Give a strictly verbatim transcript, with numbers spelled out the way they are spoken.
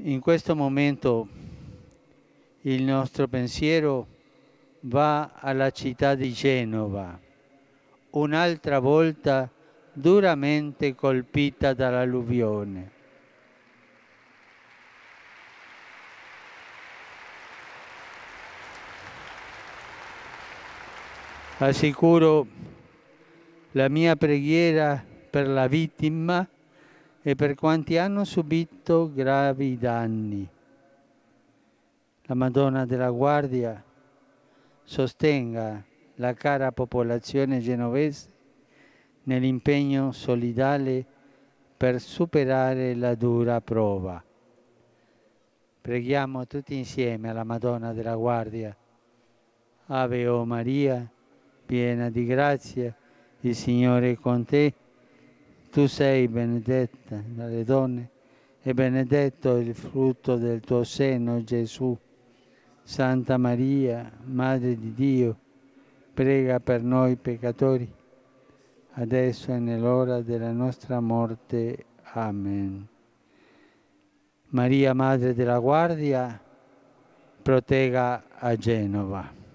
In questo momento il nostro pensiero va alla città di Genova, un'altra volta duramente colpita dall'alluvione. Assicuro la mia preghiera per la vittima e per quanti hanno subito gravi danni. La Madonna della Guardia sostenga la cara popolazione genovese nell'impegno solidale per superare la dura prova. Preghiamo tutti insieme alla Madonna della Guardia. Ave o Maria, piena di grazia, il Signore è con te. Tu sei benedetta dalle donne e benedetto il frutto del tuo seno, Gesù. Santa Maria, Madre di Dio, prega per noi peccatori, adesso e nell'ora della nostra morte. Amen. Maria, Madre della Guardia, protegga a Genova.